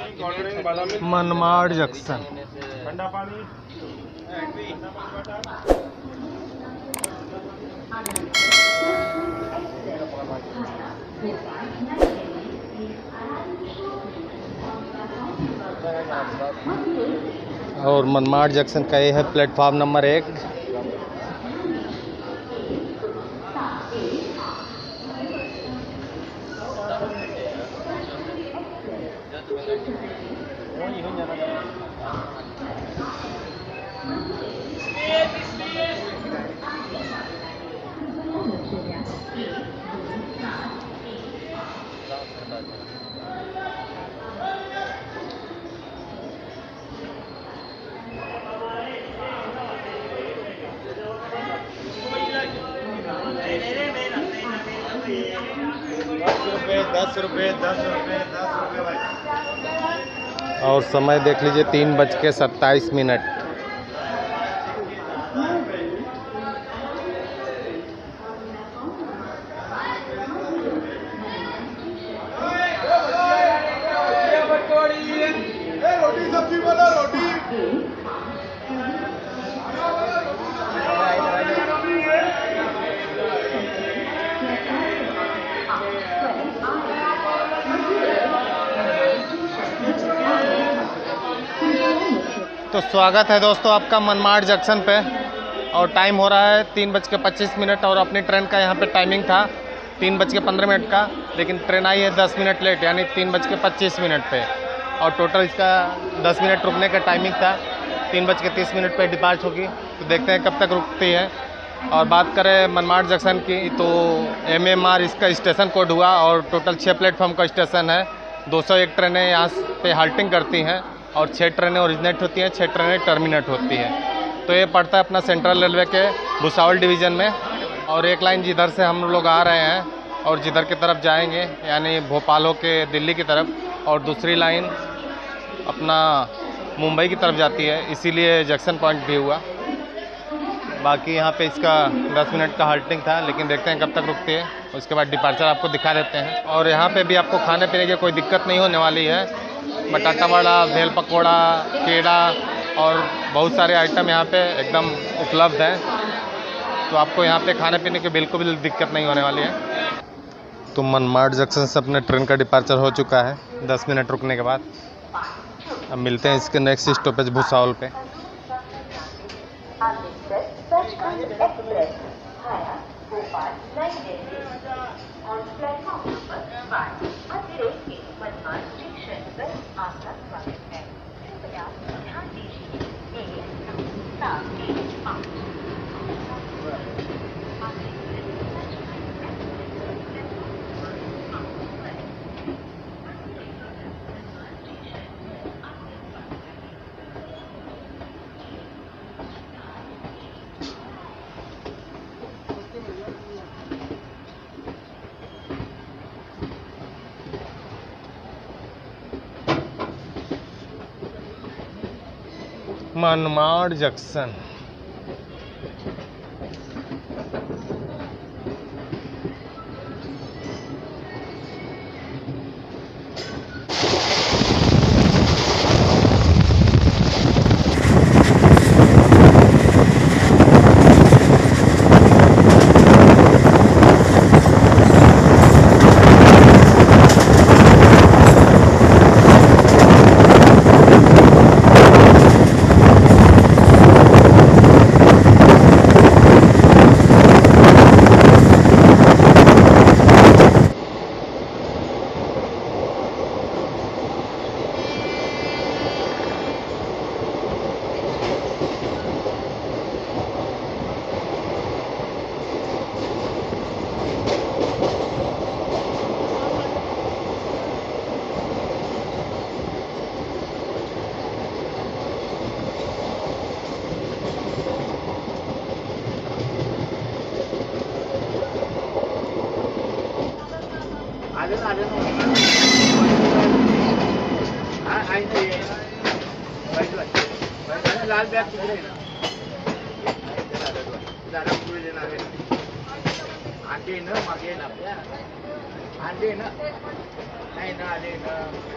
Manmad junction. ठंडा पानी। और मनमाड़ जंक्शन का ये है प्लेटफॉर्म नंबर 1। ₹10 भाई। और समय देख लीजिए 3:27। रोटी सब्जी वाला रोटी। तो स्वागत है दोस्तों आपका मनमाड़ जंक्शन पे। और टाइम हो रहा है 3:25 और अपनी ट्रेन का यहाँ पे टाइमिंग था 3:15 का, लेकिन ट्रेन आई है 10 मिनट लेट, यानी 3:25 पे। और टोटल इसका 10 मिनट रुकने का टाइमिंग था। 3:30 पे डिपार्ट होगी, तो देखते हैं कब तक रुकती है। और बात करें मनमाड़ जंक्शन की, तो MMR इसका स्टेशन कोड हुआ और टोटल 6 प्लेटफॉर्म का स्टेशन है। 201 ट्रेनें यहाँ पे हाल्टिंग करती हैं और 6 ट्रेनें ओरिजिनेट होती हैं, 6 ट्रेनें टर्मिनेट होती हैं। तो ये पड़ता है अपना सेंट्रल रेलवे के भुसावल डिवीज़न में। और एक लाइन जिधर से हम लोग आ रहे हैं और जिधर की तरफ जाएंगे, यानी भोपाल होके दिल्ली की तरफ, और दूसरी लाइन अपना मुंबई की तरफ जाती है, इसीलिए जंक्शन पॉइंट भी हुआ। बाकी यहाँ पे इसका 10 मिनट का हाल्टिंग था, लेकिन देखते हैं कब तक रुकती है। उसके बाद डिपार्चर आपको दिखा देते हैं। और यहाँ पे भी आपको खाने पीने की कोई दिक्कत नहीं होने वाली है। बटाटा वड़ा, भेल पकौड़ा, केला और बहुत सारे आइटम यहाँ पे एकदम उपलब्ध हैं। तो आपको यहाँ पे खाने पीने की बिल्कुल भी दिक्कत नहीं होने वाली है। तो मनमाड़ जंक्शन से अपने ट्रेन का डिपार्चर हो चुका है 10 मिनट रुकने के बाद। अब मिलते हैं इसके नेक्स्ट स्टॉपेज भुसावल पे। मनमाड़ जंक्शन। लाल बैग कितने ना दादा पुढे देणार आहे आंडे ना मागे ना आंडे ना नहीं ना आले ना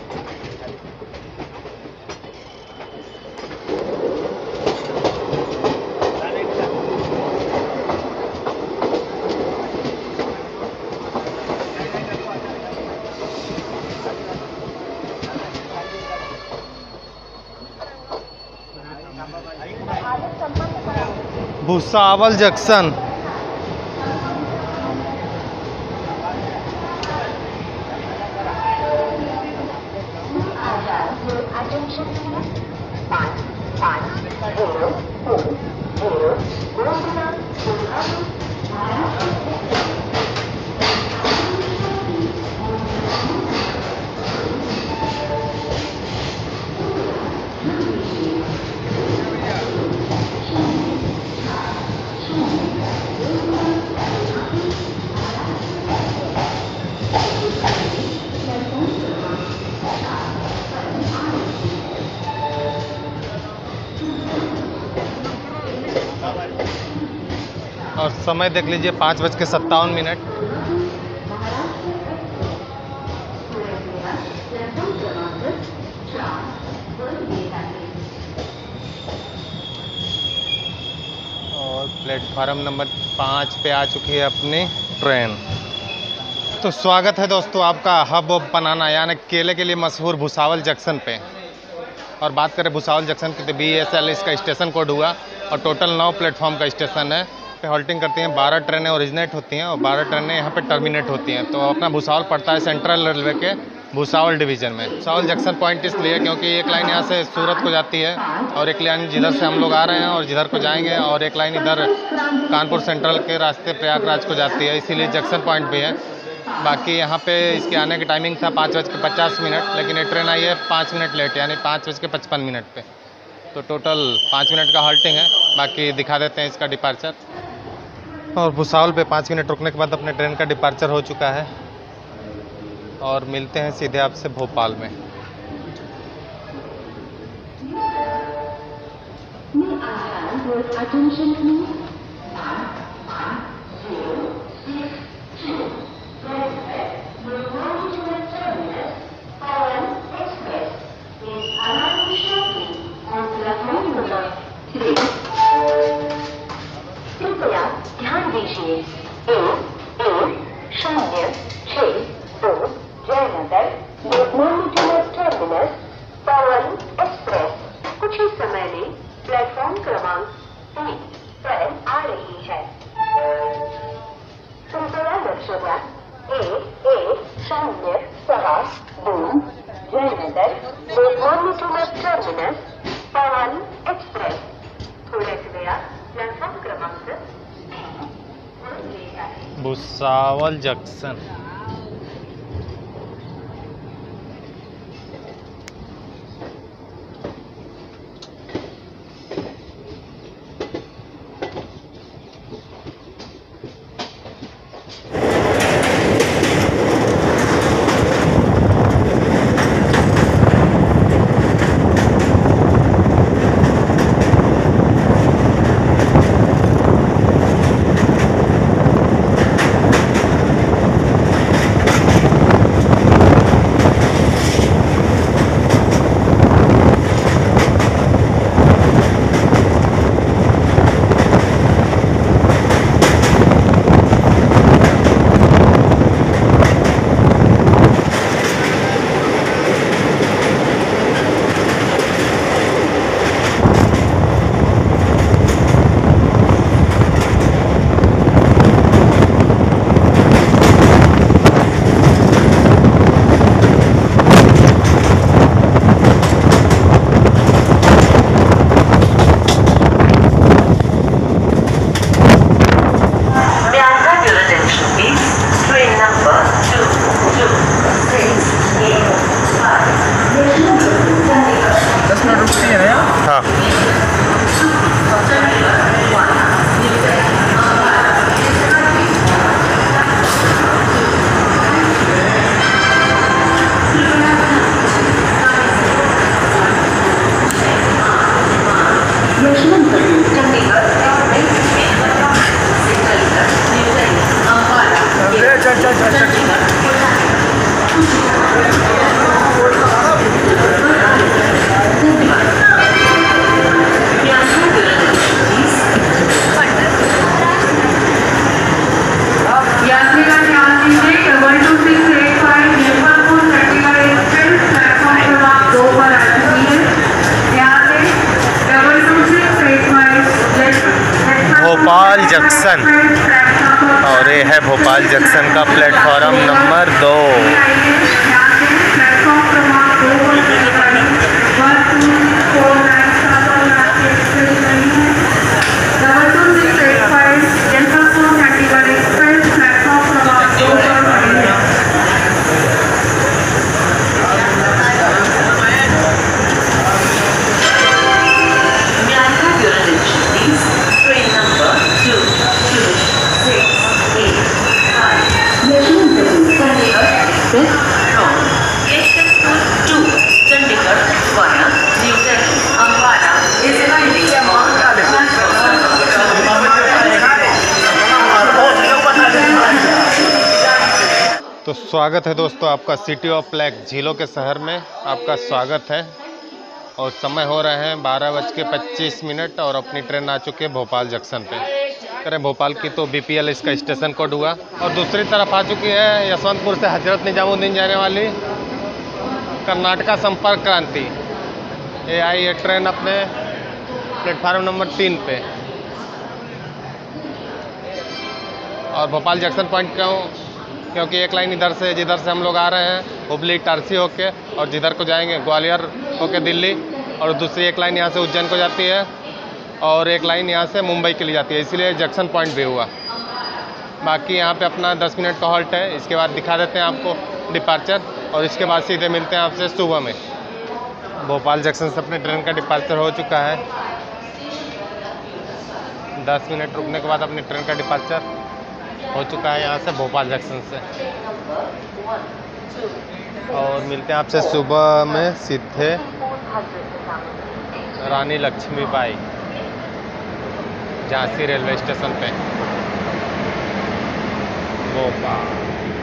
भुसावल जंक्शन। और समय देख लीजिए 5:57। और प्लेटफार्म नंबर 5 पे आ चुकी है अपनी ट्रेन। तो स्वागत है दोस्तों आपका हब ऑफ बनाना यानी केले के लिए मशहूर भुसावल जंक्शन पे। और बात करें भुसावल जंक्शन की तो BSL इसका स्टेशन कोड हुआ और टोटल 9 प्लेटफॉर्म का स्टेशन है। पे हॉल्टिंग करती हैं 12 ट्रेनें ओरिजिनेट होती हैं और 12 ट्रेनें यहाँ पे टर्मिनेट होती हैं। तो अपना भुसावल पड़ता है सेंट्रल रेलवे के भुसावल डिवीज़न में। भुसावल जंक्शन पॉइंट इसलिए क्योंकि एक लाइन यहाँ से सूरत को जाती है और एक लाइन जिधर से हम लोग आ रहे हैं और जिधर को जाएंगे, और एक लाइन इधर कानपुर सेंट्रल के रास्ते प्रयागराज को जाती है, इसीलिए जंक्शन पॉइंट भी है। बाकी यहाँ पे इसके आने की टाइमिंग था 5:50, लेकिन ये ट्रेन आई है 5 मिनट लेट यानी 5:55 पे। तो टोटल 5 मिनट का हॉल्टिंग है। बाकी दिखा देते हैं इसका डिपार्चर। और भुसावल पे 5 मिनट रुकने के बाद अपने ट्रेन का डिपार्चर हो चुका है और मिलते हैं सीधे आपसे भोपाल में। ध्यान दीजिए 1-1-0-6-2 जयनगर लोकमान्य टर्मिनस पवन एक्सप्रेस कुछ ही समय में प्लेटफॉर्म क्रमांक 3 पर आ रही है। कृपया लक्ष्य द्या 1-1-0-6-2 जयनगर लोकमान्य टर्मिनस पवन एक्सप्रेस थोड्याच वेळात प्लेटफॉर्म क्रमांक भुसावल जंक्शन। भोपाल जंक्शन का प्लेटफॉर्म नंबर 2। तो स्वागत है दोस्तों आपका सिटी ऑफ फ्लैग झीलों के शहर में आपका स्वागत है। और समय हो रहे हैं 12:25 और अपनी ट्रेन आ चुकी है भोपाल जंक्शन पे। करें भोपाल की तो BPL इसका स्टेशन कोड हुआ। और दूसरी तरफ आ चुकी है यशवंतपुर से हजरत निजामुद्दीन जाने वाली कर्नाटका संपर्क क्रांति। ये आई है ट्रेन अपने प्लेटफार्म नंबर 3 पे। और भोपाल जंक्शन पॉइंट क्यों? क्योंकि एक लाइन इधर से जिधर से हम लोग आ रहे हैं हुबली इटारसी होके, और जिधर को जाएंगे ग्वालियर होके दिल्ली, और दूसरी एक लाइन यहाँ से उज्जैन को जाती है, और एक लाइन यहाँ से मुंबई के लिए जाती है, इसीलिए जंक्शन पॉइंट भी हुआ। बाकी यहाँ पे अपना 10 मिनट का हॉल्ट है। इसके बाद दिखा देते हैं आपको डिपार्चर, और इसके बाद सीधे मिलते हैं आपसे सुबह में। भोपाल जंक्शन से अपनी ट्रेन का डिपार्चर हो चुका है। 10 मिनट रुकने के बाद अपनी ट्रेन का डिपार्चर हो चुका है यहाँ से भोपाल जंक्शन से। और मिलते हैं आपसे सुबह में सीधे रानी लक्ष्मीबाई झांसी रेलवे स्टेशन पे भोपाल।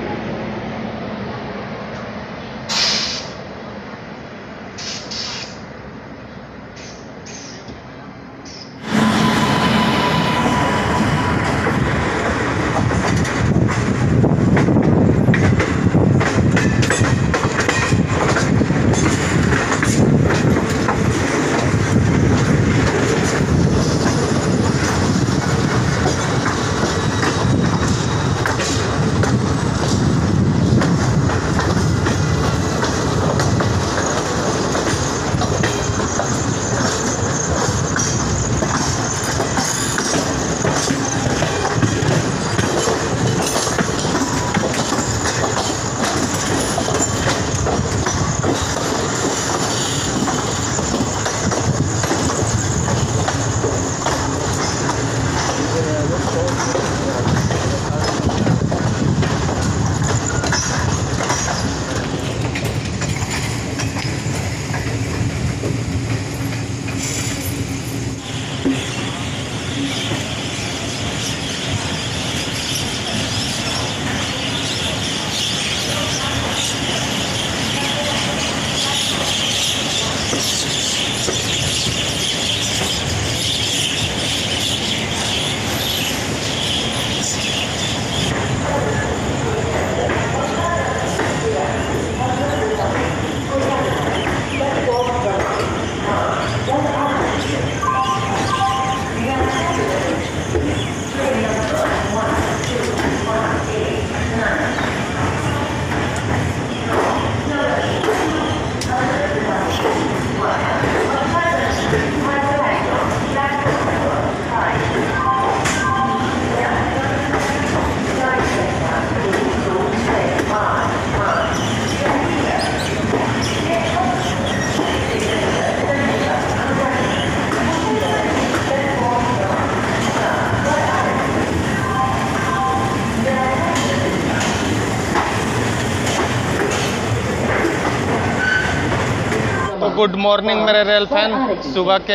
गुड मॉर्निंग मेरे रेल फैन। सुबह के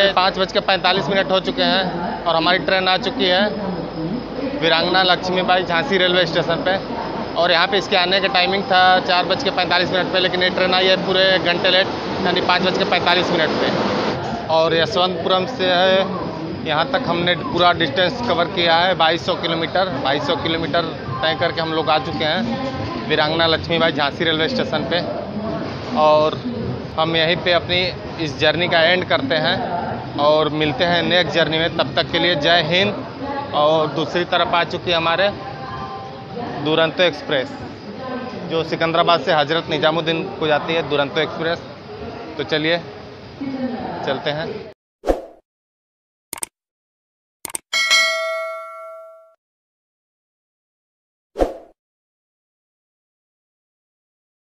5:45 हो चुके हैं और हमारी ट्रेन आ चुकी है वीरांगना लक्ष्मीबाई झांसी रेलवे स्टेशन पे। और यहाँ पे इसके आने का टाइमिंग था 4:45 पे, लेकिन ये ट्रेन आई है पूरे एक घंटे लेट, यानी 5:45 पे। और यशवंतपुरम से है यहाँ तक हमने पूरा डिस्टेंस कवर किया है 2200 किलोमीटर। 2200 किलोमीटर तय करके हम लोग आ चुके हैं वीरांगना लक्ष्मीबाई झांसी रेलवे स्टेशन पे। और हम यहीं पे अपनी इस जर्नी का एंड करते हैं और मिलते हैं नेक्स्ट जर्नी में। तब तक के लिए जय हिंद। और दूसरी तरफ आ चुकी है हमारे दुरंतो एक्सप्रेस, जो सिकंदराबाद से हजरत निजामुद्दीन को जाती है दुरंतो एक्सप्रेस। तो चलिए चलते हैं।